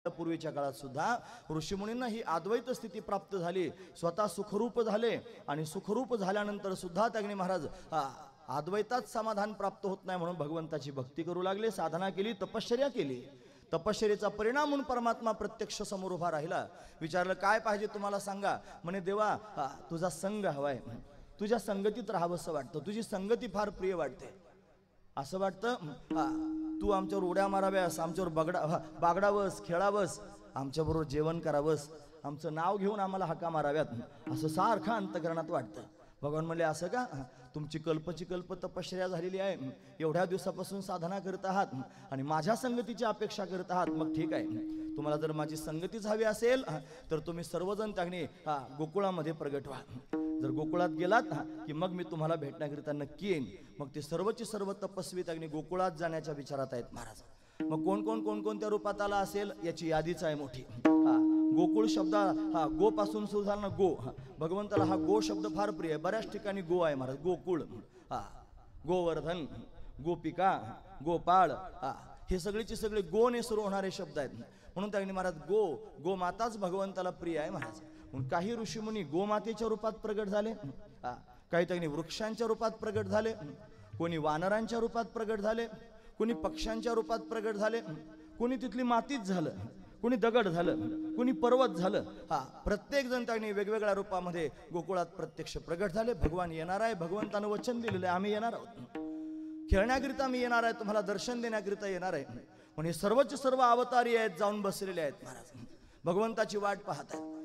पूर्वीच्या काळात सुद्धा ऋषीमुनींना ही अद्वैत स्थिती प्राप्त झाली, स्वतः सुखरूप झाले आणि सुखरूप झाल्यानंतर सुद्धा त्यांनी महाराज अद्वैतात समाधान प्राप्त होत नाही म्हणून भगवंताची भक्ती करू लागले, साधना केली, तपश्चर्या केली. तपश्चर्याचा परिणाम म्हणून परमात्मा प्रत्यक्ष समोर उभा राहिला. विचारलं काय पाहिजे तुम्हाला सांगा. म्हणे देवा तुझा संग हवाय, तुझ्या संगतीत राहावंसं वाटतं, तुझी संगती फार प्रिय वाटते. असं वाटतं तू आमच्यावर उड्या माराव्यास, आमच्यावर बागडावस, खेळावस, आमच्याबरोबर जेवण करावंस, आमचं नाव घेऊन आम्हाला हाका माराव्यात, असं सारखं अंतकरणात वाटतं. भगवान म्हणले असं का, तुमची कल्पची कल्प तपश्चर्या झालेली आहे, एवढ्या दिवसापासून साधना करत आहात आणि माझ्या संगतीची अपेक्षा करत आहात, मग ठीक आहे, तुम्हाला जर माझी संगतीच हवी असेल तर तुम्ही सर्वजण त्याने गोकुळामध्ये प्रगट व्हा. जर गोकुळात गेलात की मग मी तुम्हाला भेटण्याकरिता नक्की येईन. मग ते सर्वचे सर्व तपस्वी त्याने गोकुळात जाण्याच्या विचारात आहेत महाराज. मग कोण कोण कोणकोणत्या रूपात आला असेल याची यादीच आहे मोठी. गोकुळ शब्द गो पासून सुरू झाला ना, गो. भगवंताला हा गो शब्द फार प्रिय आहे. बऱ्याच ठिकाणी गो आहे महाराज. गोकुळ, गोवर्धन, गोपिका, गोपाळ, हे सगळेचे सगळे गोने सुरू होणारे शब्द आहेत. म्हणून त्यांनी महाराज गोमाताच भगवंताला प्रिय आहे महाराज. म्हणून काही ऋषीमुनी गोमातेच्या रूपात प्रगट झाले, काही त्यांनी वृक्षांच्या रूपात प्रगट झाले, कोणी वानरांच्या रूपात प्रगट झाले, कोणी पक्ष्यांच्या रूपात प्रगट झाले, कोणी तिथली मातीच झालं, कोणी दगड झालं, कोणी पर्वत झालं. प्रत्येक जण त्यांनी वेगवेगळ्या रूपामध्ये गोकुळात प्रत्यक्ष प्रगट झाले. भगवान येणार आहे, भगवंतानं वचन दिलेलं आहे, आम्ही येणार आहोत, खेळण्याकरिता मी येणार आहे, तुम्हाला दर्शन देण्याकरिता येणार आहे. म्हणून हे सर्वच सर्व अवतारी आहेत, जाऊन बसलेले आहेत महाराज, भगवंताची वाट पाहत आहेत.